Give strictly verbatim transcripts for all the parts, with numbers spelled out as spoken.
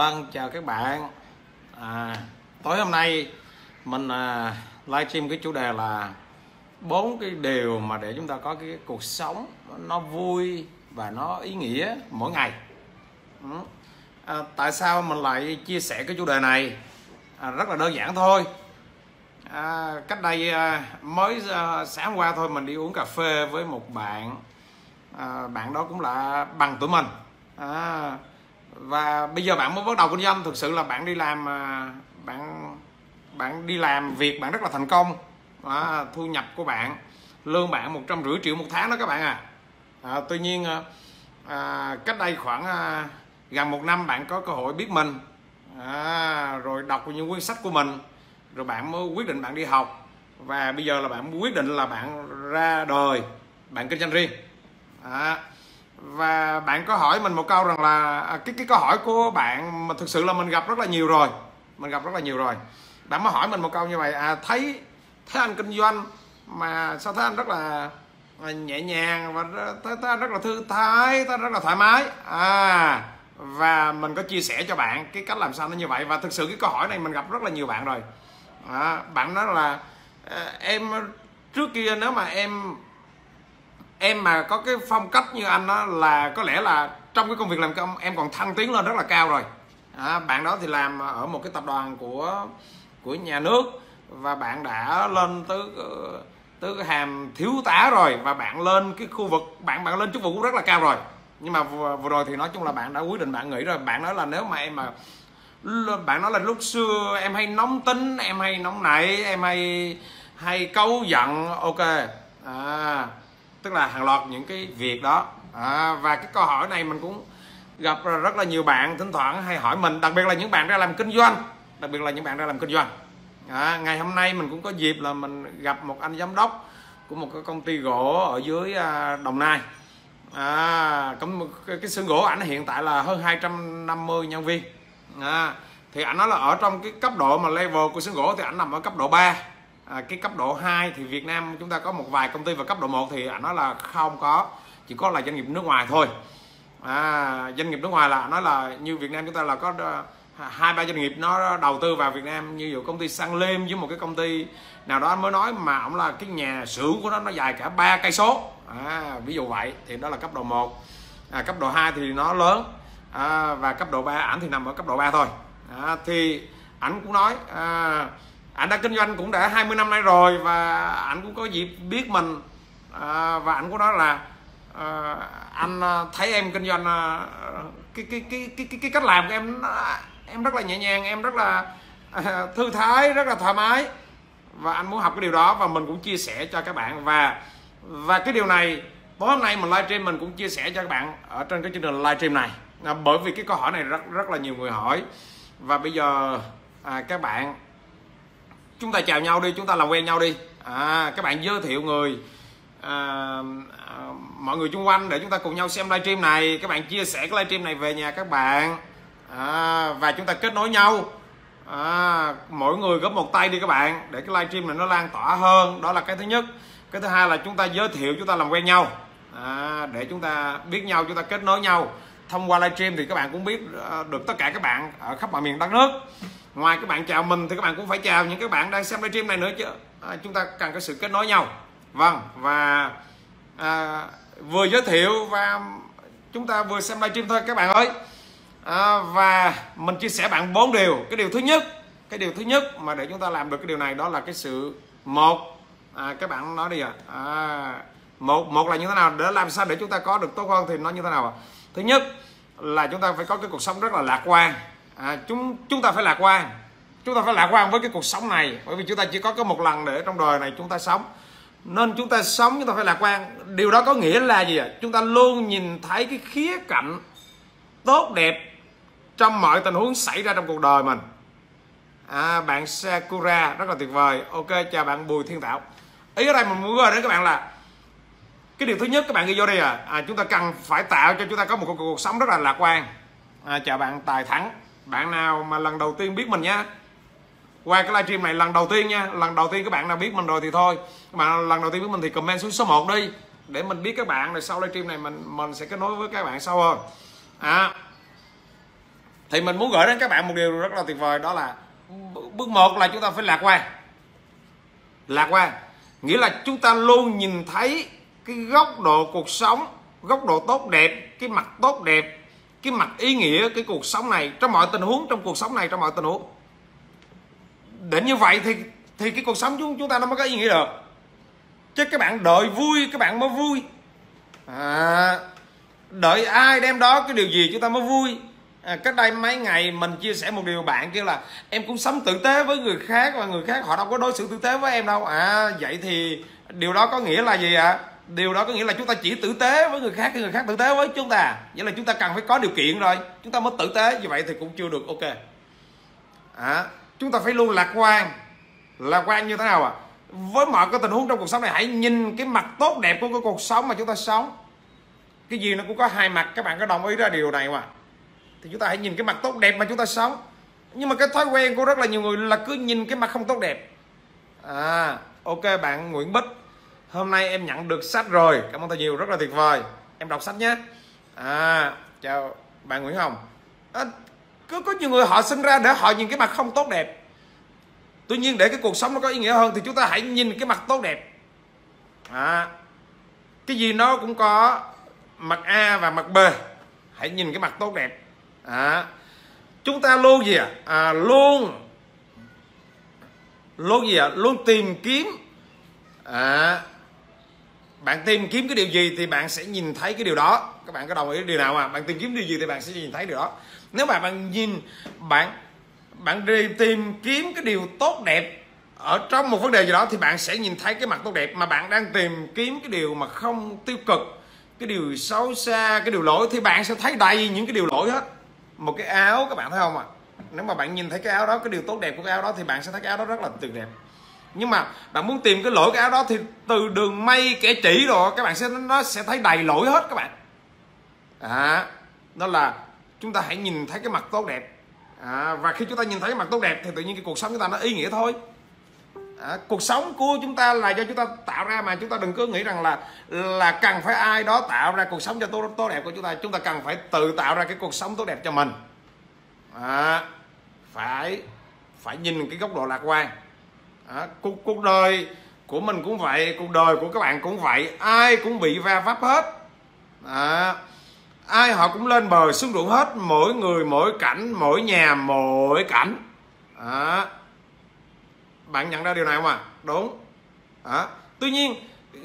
Vâng, chào các bạn. à, Tối hôm nay mình à, livestream cái chủ đề là bốn cái điều mà để chúng ta có cái cuộc sống nó vui và nó ý nghĩa mỗi ngày. ừ. à, Tại sao mình lại chia sẻ cái chủ đề này? à, Rất là đơn giản thôi. à, Cách đây à, mới à, sáng hôm qua thôi mình đi uống cà phê với một bạn. à, Bạn đó cũng là bằng tuổi mình. à, Và bây giờ bạn mới bắt đầu kinh doanh. Thực sự là bạn đi làm bạn bạn đi làm việc bạn rất là thành công. à, Thu nhập của bạn, lương bạn một trăm rưỡi triệu một tháng đó các bạn à, à Tuy nhiên à, cách đây khoảng à, gần một năm bạn có cơ hội biết mình, à, rồi đọc những quyển sách của mình, rồi bạn mới quyết định bạn đi học, và bây giờ là bạn quyết định là bạn ra đời, bạn kinh doanh riêng. à, Và bạn có hỏi mình một câu rằng là cái cái câu hỏi của bạn mà thực sự là mình gặp rất là nhiều rồi, mình gặp rất là nhiều rồi. Bạn mới hỏi mình một câu như vậy: à thấy thấy anh kinh doanh mà sao thấy anh rất là nhẹ nhàng và thấy, thấy anh rất là thư thái, thấy rất là thoải mái. à Và mình có chia sẻ cho bạn cái cách làm sao nó như vậy. Và thực sự cái câu hỏi này mình gặp rất là nhiều bạn rồi. à, Bạn nói là em trước kia nếu mà em em mà có cái phong cách như anh đó là có lẽ là trong cái công việc làm công em còn thăng tiến lên rất là cao rồi. à, Bạn đó thì làm ở một cái tập đoàn của của nhà nước, và bạn đã lên tới tới cái hàm thiếu tá rồi, và bạn lên cái khu vực bạn bạn lên chức vụ cũng rất là cao rồi. Nhưng mà vừa, vừa rồi thì nói chung là bạn đã quyết định bạn nghỉ rồi. Bạn nói là nếu mà em mà bạn nói là lúc xưa em hay nóng tính, em hay nóng nảy, em hay hay câu giận. Ok. à Tức là hàng loạt những cái việc đó. à, Và cái câu hỏi này mình cũng gặp rất là nhiều bạn thỉnh thoảng hay hỏi mình, đặc biệt là những bạn ra làm kinh doanh, đặc biệt là những bạn ra làm kinh doanh. à, Ngày hôm nay mình cũng có dịp là mình gặp một anh giám đốc của một cái công ty gỗ ở dưới Đồng Nai. à, cái, cái xưởng gỗ ảnh hiện tại là hơn hai trăm năm mươi nhân viên. à, Thì ảnh nói là ở trong cái cấp độ mà level của xưởng gỗ thì ảnh nằm ở cấp độ ba. À, cái cấp độ hai thì Việt Nam chúng ta có một vài công ty, và cấp độ một thì anh nói là không có, chỉ có là doanh nghiệp nước ngoài thôi. à, Doanh nghiệp nước ngoài là nói là như Việt Nam chúng ta là có hai ba doanh nghiệp nó đầu tư vào Việt Nam, như dụ công ty Sunlim với một cái công ty nào đó anh mới nói mà ông là cái nhà xưởng của nó nó dài cả ba cây số. à, Ví dụ vậy thì đó là cấp độ một. à, Cấp độ hai thì nó lớn, à, và cấp độ ba ảnh thì nằm ở cấp độ ba thôi. à, Thì ảnh cũng nói à, anh đã kinh doanh cũng đã hai mươi năm nay rồi, và anh cũng có dịp biết mình. à, và anh cũng nói là à, anh thấy em kinh doanh à, cái, cái, cái cái cái cái cách làm của em em rất là nhẹ nhàng, em rất là à, thư thái, rất là thoải mái, và anh muốn học cái điều đó, và mình cũng chia sẻ cho các bạn. Và và cái điều này tối hôm nay mình livestream mình cũng chia sẻ cho các bạn ở trên cái chương trình livestream này, à, bởi vì cái câu hỏi này rất rất là nhiều người hỏi. Và bây giờ à, các bạn chúng ta chào nhau đi, chúng ta làm quen nhau đi. à, Các bạn giới thiệu người à, à, mọi người xung quanh để chúng ta cùng nhau xem livestream này. Các bạn chia sẻ cái livestream này về nhà các bạn, à, và chúng ta kết nối nhau. à, Mỗi người góp một tay đi các bạn, để cái livestream này nó lan tỏa hơn. Đó là cái thứ nhất. Cái thứ hai là chúng ta giới thiệu, chúng ta làm quen nhau, à, để chúng ta biết nhau, chúng ta kết nối nhau. Thông qua livestream thì các bạn cũng biết được tất cả các bạn ở khắp mọi miền đất nước. Ngoài các bạn chào mình thì các bạn cũng phải chào những các bạn đang xem livestream này nữa chứ. à, Chúng ta cần có sự kết nối nhau. Vâng, và à, vừa giới thiệu và chúng ta vừa xem livestream thôi các bạn ơi. à, Và mình chia sẻ bạn bốn điều. Cái điều thứ nhất, cái điều thứ nhất mà để chúng ta làm được cái điều này đó là cái sự một. à, Các bạn nói đi à, à một một là như thế nào, để làm sao để chúng ta có được tốt hơn thì nó như thế nào à? Thứ nhất là chúng ta phải có cái cuộc sống rất là lạc quan. à, chúng chúng ta phải lạc quan, chúng ta phải lạc quan với cái cuộc sống này, bởi vì chúng ta chỉ có cái một lần để trong đời này chúng ta sống, nên chúng ta sống chúng ta phải lạc quan. Điều đó có nghĩa là gì ạ? Chúng ta luôn nhìn thấy cái khía cạnh tốt đẹp trong mọi tình huống xảy ra trong cuộc đời mình. à, Bạn Sakura rất là tuyệt vời. Ok, chào bạn Bùi Thiên Tạo. Ý ở đây mình muốn gửi đến các bạn là cái điều thứ nhất các bạn ghi vô đây à, à chúng ta cần phải tạo cho chúng ta có một cuộc, cuộc sống rất là lạc quan. à, Chào bạn Tài Thắng. Bạn nào mà lần đầu tiên biết mình nha, qua cái livestream này lần đầu tiên nha, lần đầu tiên các bạn nào biết mình rồi thì thôi, các bạn lần đầu tiên biết mình thì comment xuống số một đi để mình biết các bạn, rồi sau livestream này mình mình sẽ kết nối với các bạn sau hơn. à, Thì mình muốn gửi đến các bạn một điều rất là tuyệt vời, đó là bước một là chúng ta phải lạc quan. Lạc quan nghĩa là chúng ta luôn nhìn thấy cái góc độ cuộc sống, góc độ tốt đẹp, cái mặt tốt đẹp, cái mặt ý nghĩa cái cuộc sống này, trong mọi tình huống, trong cuộc sống này, trong mọi tình huống. Để như vậy thì thì cái cuộc sống chúng chúng ta nó mới có ý nghĩa được. Chứ các bạn đợi vui các bạn mới vui, à, đợi ai đem đó cái điều gì chúng ta mới vui. À, cách đây mấy ngày mình chia sẻ một điều, bạn kêu là em cũng sống tử tế với người khác và người khác họ đâu có đối xử tử tế với em đâu. À vậy thì điều đó có nghĩa là gì ạ? À? Điều đó có nghĩa là chúng ta chỉ tử tế với người khác thì người khác tử tế với chúng ta. Vậy là chúng ta cần phải có điều kiện rồi chúng ta mới tử tế, như vậy thì cũng chưa được ok. À, chúng ta phải luôn lạc quan. Lạc quan như thế nào ạ? À? Với mọi cái tình huống trong cuộc sống này, hãy nhìn cái mặt tốt đẹp của cái cuộc sống mà chúng ta sống. Cái gì nó cũng có hai mặt, các bạn có đồng ý ra điều này mà. Thì chúng ta hãy nhìn cái mặt tốt đẹp mà chúng ta sống. Nhưng mà cái thói quen của rất là nhiều người là cứ nhìn cái mặt không tốt đẹp. À ok, bạn Nguyễn Bích, hôm nay em nhận được sách rồi, cảm ơn thầy nhiều, rất là tuyệt vời, em đọc sách nhé. À chào bạn Nguyễn Hồng. À, cứ có nhiều người họ sinh ra để họ nhìn cái mặt không tốt đẹp. Tuy nhiên để cái cuộc sống nó có ý nghĩa hơn thì chúng ta hãy nhìn cái mặt tốt đẹp. À, cái gì nó cũng có mặt A và mặt B, hãy nhìn cái mặt tốt đẹp. À, chúng ta luôn gì ạ? À? À, luôn luôn gì ạ? À? Luôn tìm kiếm. À, bạn tìm kiếm cái điều gì thì bạn sẽ nhìn thấy cái điều đó. Các bạn có đồng ý điều nào mà bạn tìm kiếm điều gì thì bạn sẽ nhìn thấy điều đó. Nếu mà bạn nhìn bạn bạn đi tìm kiếm cái điều tốt đẹp ở trong một vấn đề gì đó thì bạn sẽ nhìn thấy cái mặt tốt đẹp. Mà bạn đang tìm kiếm cái điều mà không tiêu cực, cái điều xấu xa, cái điều lỗi thì bạn sẽ thấy đầy những cái điều lỗi hết. Một cái áo các bạn thấy không ạ? À? Nếu mà bạn nhìn thấy cái áo đó, cái điều tốt đẹp của cái áo đó thì bạn sẽ thấy cái áo đó rất là tuyệt đẹp. Nhưng mà bạn muốn tìm cái lỗi cái áo đó thì từ đường may kẻ chỉ rồi các bạn sẽ nó sẽ thấy đầy lỗi hết các bạn. À, đó là chúng ta hãy nhìn thấy cái mặt tốt đẹp. À, và khi chúng ta nhìn thấy cái mặt tốt đẹp thì tự nhiên cái cuộc sống chúng ta nó ý nghĩa thôi. À, cuộc sống của chúng ta là do chúng ta tạo ra, mà chúng ta đừng cứ nghĩ rằng là là cần phải ai đó tạo ra cuộc sống cho tốt, tốt đẹp của chúng ta. Chúng ta cần phải tự tạo ra cái cuộc sống tốt đẹp cho mình. À, phải phải nhìn cái góc độ lạc quan. À, cuộc, cuộc đời của mình cũng vậy, cuộc đời của các bạn cũng vậy, ai cũng bị va vấp hết. À, ai họ cũng lên bờ xuống ruộng hết, mỗi người mỗi cảnh, mỗi nhà mỗi cảnh. À, bạn nhận ra điều này không ạ? À? Đúng. À, tuy nhiên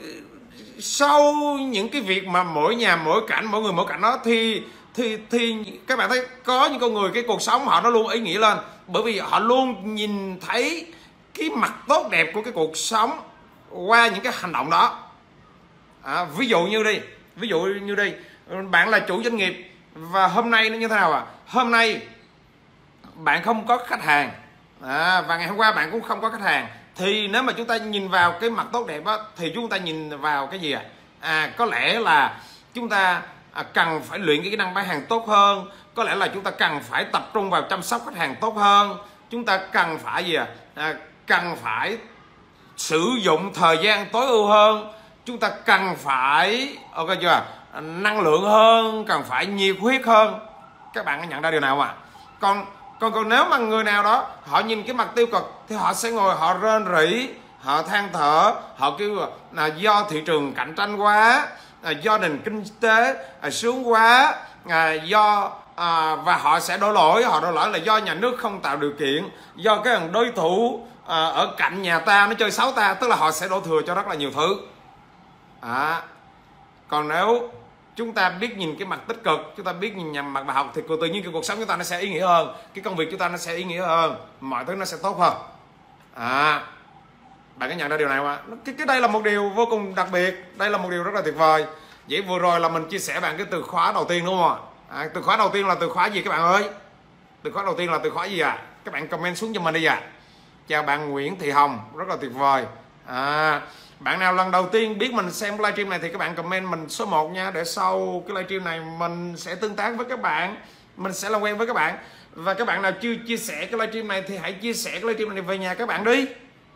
sau những cái việc mà mỗi nhà mỗi cảnh, mỗi người mỗi cảnh đó thì thì thì các bạn thấy có những con người cái cuộc sống họ nó luôn ý nghĩa lên, bởi vì họ luôn nhìn thấy cái mặt tốt đẹp của cái cuộc sống qua những cái hành động đó. À, ví dụ như đi, ví dụ như đi, bạn là chủ doanh nghiệp và hôm nay nó như thế nào à? Hôm nay bạn không có khách hàng, à, và ngày hôm qua bạn cũng không có khách hàng, thì nếu mà chúng ta nhìn vào cái mặt tốt đẹp đó, thì chúng ta nhìn vào cái gì à? À, có lẽ là chúng ta à, cần phải luyện cái kỹ năng bán hàng tốt hơn, có lẽ là chúng ta cần phải tập trung vào chăm sóc khách hàng tốt hơn, chúng ta cần phải gì à? À, cần phải sử dụng thời gian tối ưu hơn, chúng ta cần phải ok chưa, năng lượng hơn, cần phải nhiệt huyết hơn. Các bạn có nhận ra điều nào mà còn còn còn nếu mà người nào đó họ nhìn cái mặt tiêu cực thì họ sẽ ngồi họ rên rỉ, họ than thở, họ kêu là do thị trường cạnh tranh quá, à, do nền kinh tế à, sướng quá, à, do à, và họ sẽ đổ lỗi họ đổ lỗi là do nhà nước không tạo điều kiện, do cái thằng đối thủ à, ở cạnh nhà ta nó chơi xấu ta, tức là họ sẽ đổ thừa cho rất là nhiều thứ. À, còn nếu chúng ta biết nhìn cái mặt tích cực, chúng ta biết nhìn nhằm mặt bài học thì tự nhiên cái cuộc sống chúng ta nó sẽ ý nghĩa hơn, cái công việc chúng ta nó sẽ ý nghĩa hơn, mọi thứ nó sẽ tốt hơn. À, bạn có nhận ra điều này không ạ? Cái, cái đây là một điều vô cùng đặc biệt, đây là một điều rất là tuyệt vời. Vậy vừa rồi là mình chia sẻ bạn cái từ khóa đầu tiên đúng không ạ? À, từ khóa đầu tiên là từ khóa gì các bạn ơi? Từ khóa đầu tiên là từ khóa gì ạ? À? Các bạn comment xuống cho mình đi ạ. À. Chào bạn Nguyễn Thị Hồng, rất là tuyệt vời. À, bạn nào lần đầu tiên biết mình xem livestream này thì các bạn comment mình số một nha, để sau cái livestream này mình sẽ tương tác với các bạn, mình sẽ làm quen với các bạn. Và các bạn nào chưa chia sẻ cái livestream này thì hãy chia sẻ cái livestream này về nhà các bạn đi.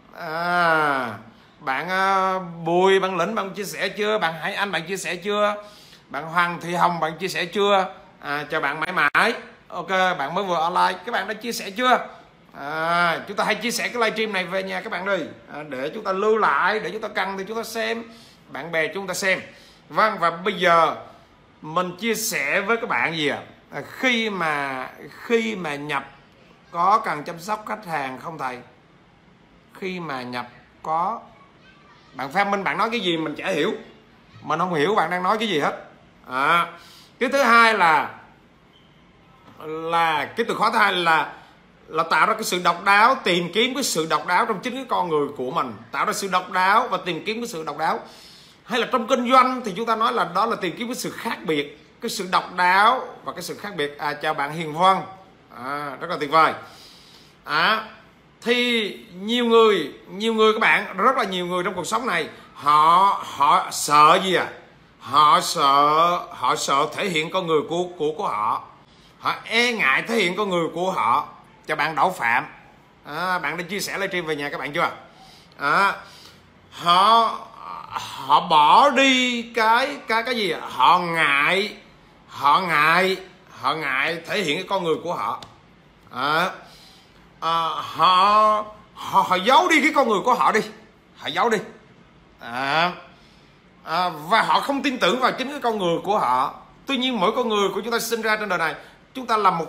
À, bạn uh, Bùi, bạn Lĩnh, bạn chia sẻ chưa? Bạn Hải Anh, bạn chia sẻ chưa? Bạn Hoàng Thị Hồng, bạn chia sẻ chưa? À, chào bạn Mãi Mãi. Ok, bạn mới vừa online, các bạn đã chia sẻ chưa? À, chúng ta hãy chia sẻ cái livestream này về nhà các bạn đi, à, để chúng ta lưu lại, để chúng ta cần thì chúng ta xem, bạn bè chúng ta xem. Vâng, và bây giờ mình chia sẻ với các bạn gì ạ? À, khi mà khi mà nhập có cần chăm sóc khách hàng không thầy? Khi mà nhập có, bạn Phan Minh bạn nói cái gì mình chả hiểu, mình không hiểu bạn đang nói cái gì hết. À, cái thứ hai là là cái từ khóa thứ hai là là tạo ra cái sự độc đáo, tìm kiếm cái sự độc đáo trong chính cái con người của mình, tạo ra sự độc đáo và tìm kiếm cái sự độc đáo. Hay là trong kinh doanh thì chúng ta nói là đó là tìm kiếm cái sự khác biệt, cái sự độc đáo và cái sự khác biệt. À, chào bạn Hiền Vân, à, rất là tuyệt vời. À, thì nhiều người nhiều người các bạn, rất là nhiều người trong cuộc sống này họ họ sợ gì à? Họ sợ họ sợ thể hiện con người của của của họ, họ e ngại thể hiện con người của họ. Cho bạn Đậu Phạm, à, bạn đã chia sẻ livestream về nhà các bạn chưa? À, họ họ bỏ đi cái cái cái gì? Họ ngại họ ngại họ ngại thể hiện cái con người của họ. À, à, họ họ họ giấu đi cái con người của họ đi, họ giấu đi. À, à, và họ không tin tưởng vào chính cái con người của họ. Tuy nhiên mỗi con người của chúng ta sinh ra trên đời này, chúng ta là một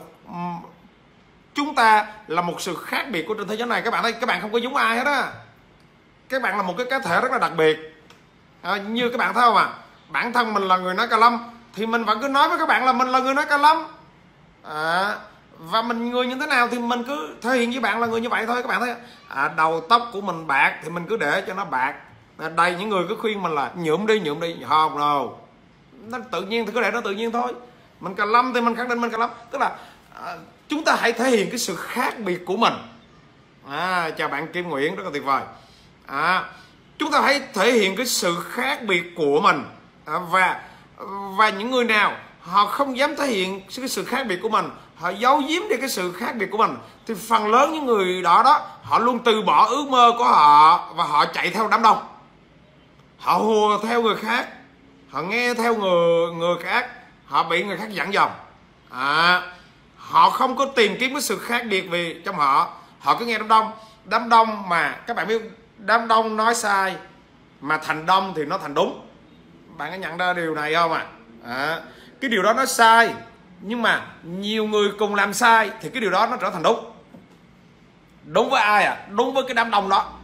chúng ta là một sự khác biệt của trên thế giới này. Các bạn thấy, các bạn không có giống ai hết á, các bạn là một cái cá thể rất là đặc biệt. À, như các bạn thấy không à, bản thân mình là người nói Ca Lâm thì mình vẫn cứ nói với các bạn là mình là người nói Ca Lâm. À, và mình người như thế nào thì mình cứ thể hiện với bạn là người như vậy thôi. Các bạn thấy, à, đầu tóc của mình bạc thì mình cứ để cho nó bạc. À, đây những người cứ khuyên mình là nhuộm đi nhuộm đi, không đâu, nó tự nhiên thì cứ để nó tự nhiên thôi. Mình Ca Lâm thì mình khẳng định mình Ca Lâm, tức là à, chúng ta hãy thể hiện cái sự khác biệt của mình. À, chào bạn Kim Nguyễn, rất là tuyệt vời. À, chúng ta hãy thể hiện cái sự khác biệt của mình. À, và và những người nào họ không dám thể hiện cái sự khác biệt của mình, họ giấu giếm đi cái sự khác biệt của mình, thì phần lớn những người đó đó họ luôn từ bỏ ước mơ của họ và họ chạy theo đám đông, họ hùa theo người khác, họ nghe theo người người khác, họ bị người khác dẫn dòng. À, họ không có tìm kiếm cái sự khác biệt về trong họ, họ cứ nghe đám đông. Đám đông mà các bạn biết, đám đông nói sai mà thành đông thì nó thành đúng. Bạn có nhận ra điều này không ạ? À? À, cái điều đó nó sai, nhưng mà nhiều người cùng làm sai thì cái điều đó nó trở thành đúng. Đúng với ai à? Đúng với cái đám đông đó.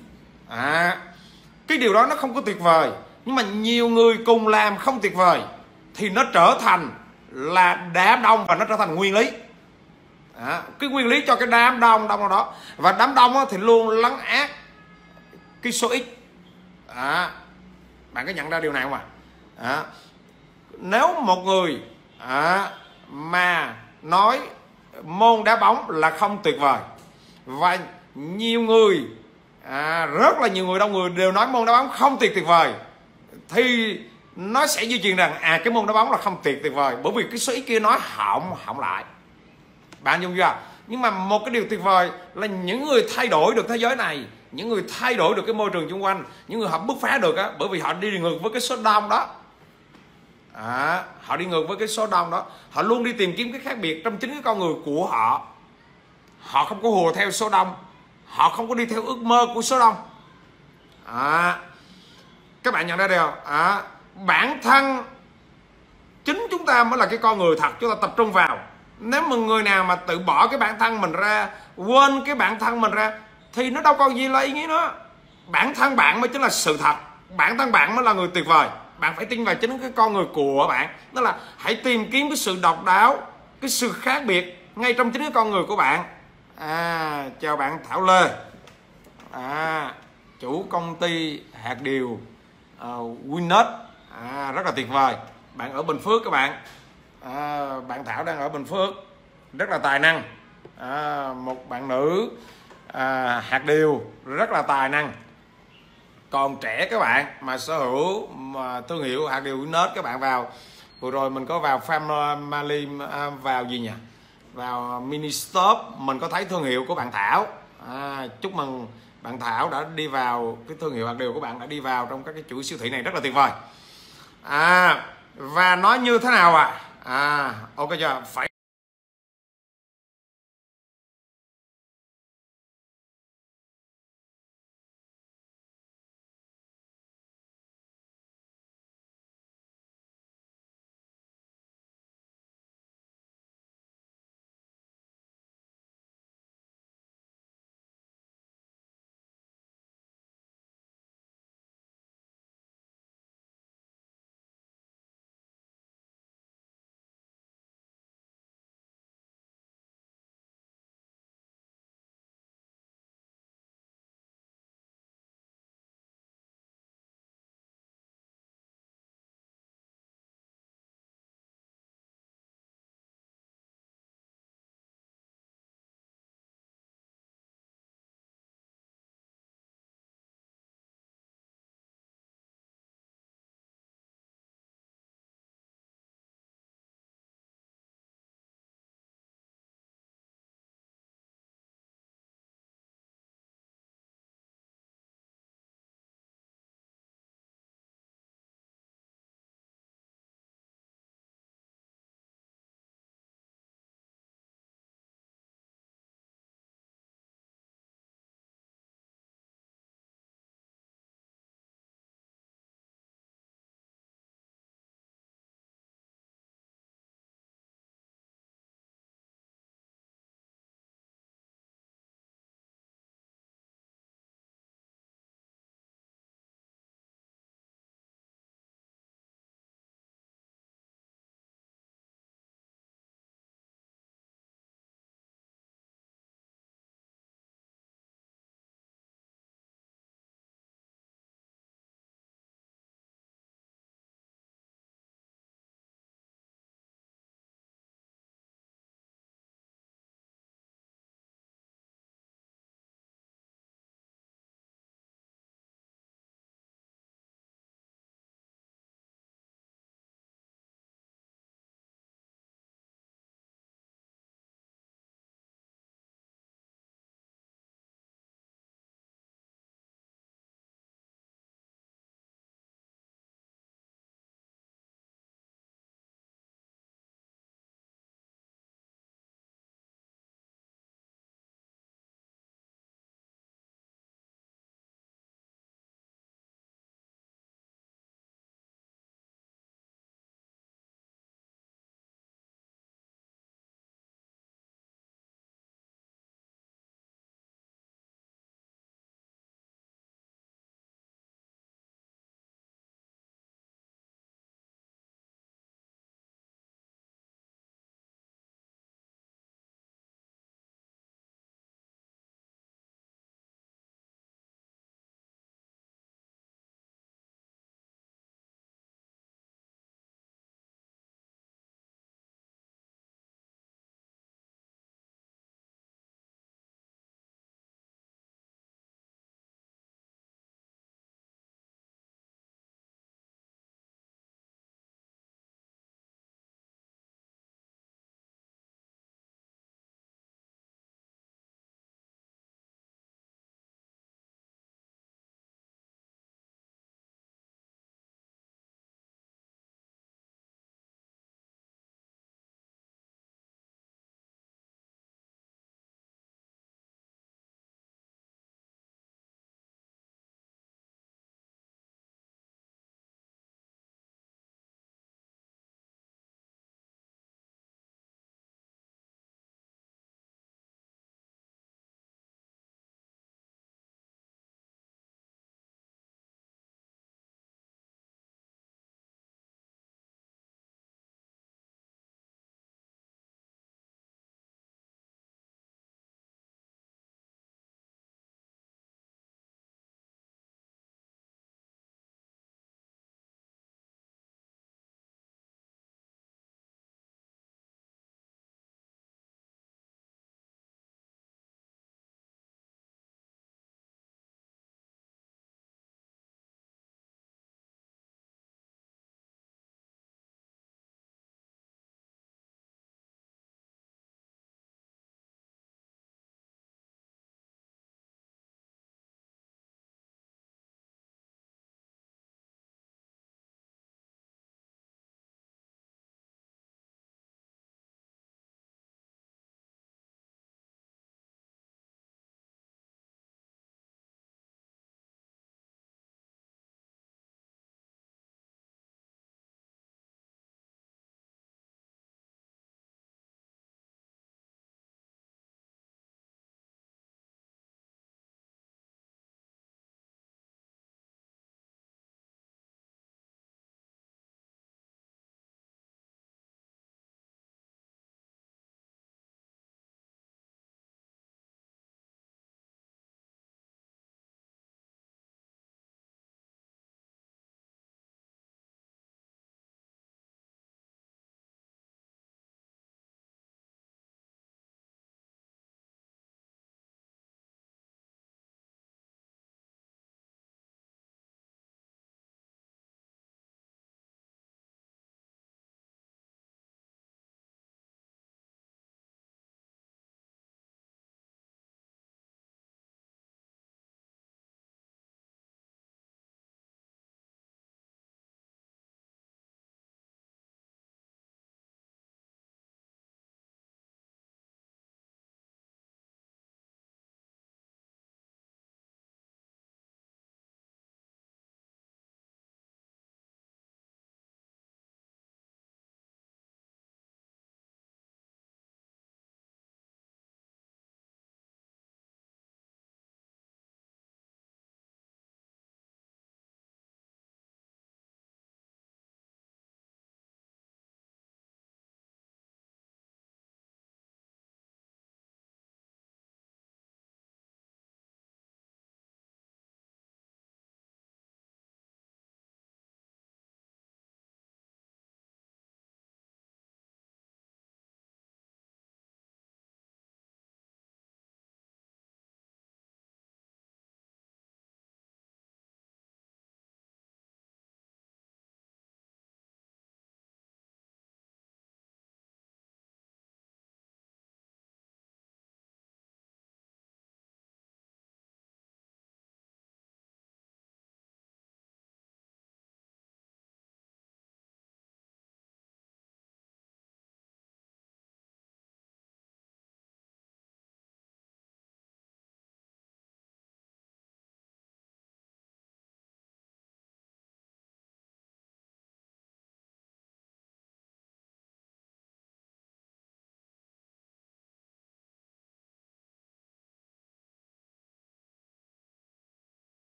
À, cái điều đó nó không có tuyệt vời, nhưng mà nhiều người cùng làm không tuyệt vời thì nó trở thành là đám đông và nó trở thành nguyên lý. À, cái nguyên lý cho cái đám đông đông đó, và đám đông thì luôn lấn át cái số ít. À, bạn có nhận ra điều này không ạ? À? À, nếu một người à, mà nói môn đá bóng là không tuyệt vời, và nhiều người à, rất là nhiều người đông người đều nói môn đá bóng không tuyệt tuyệt vời, thì nó sẽ di truyền rằng à cái môn đá bóng là không tuyệt tuyệt vời, bởi vì cái số ít kia nói hỏng hỏng lại. Bạn dùng chưa? Nhưng mà một cái điều tuyệt vời là những người thay đổi được thế giới này, những người thay đổi được cái môi trường xung quanh, những người họ bứt phá được á, bởi vì họ đi ngược với cái số đông đó. À, họ đi ngược với cái số đông đó, họ luôn đi tìm kiếm cái khác biệt trong chính cái con người của họ. Họ không có hùa theo số đông, họ không có đi theo ước mơ của số đông. À, các bạn nhận ra điều à, bản thân chính chúng ta mới là cái con người thật, chúng ta tập trung vào. Nếu mà người nào mà tự bỏ cái bản thân mình ra, quên cái bản thân mình ra, thì nó đâu còn gì là ý nghĩa nữa. Bản thân bạn mới chính là sự thật, bản thân bạn mới là người tuyệt vời. Bạn phải tin vào chính cái con người của bạn. Đó là hãy tìm kiếm cái sự độc đáo, cái sự khác biệt ngay trong chính cái con người của bạn. À, chào bạn Thảo Lê, à, chủ công ty hạt điều uh, Winnet, à, rất là tuyệt vời. Bạn ở Bình Phước các bạn. À, bạn Thảo đang ở Bình Phước, rất là tài năng. À, một bạn nữ à, hạt điều rất là tài năng, còn trẻ các bạn, mà sở hữu mà thương hiệu hạt điều Winnet. Các bạn vào vừa rồi mình có vào Family à, vào gì nhỉ, vào Mini Stop, mình có thấy thương hiệu của bạn Thảo. À, chúc mừng bạn Thảo đã đi vào cái thương hiệu hạt điều của bạn, đã đi vào trong các cái chuỗi siêu thị này, rất là tuyệt vời. À, và nói như thế nào ạ? À? À, ok chưa? Phải